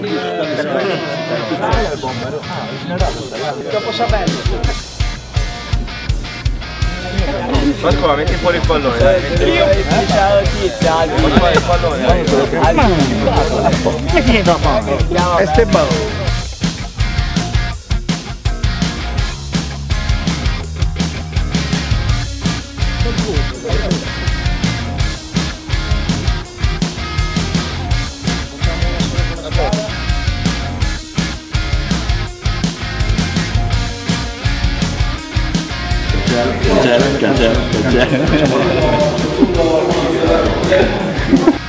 Dopo saperlo. Pasqua, metti fuori il pallone, dai. Io ciao tizia, Metti fuori il pallone, dai. Che è finito qua? Esteban. C'è.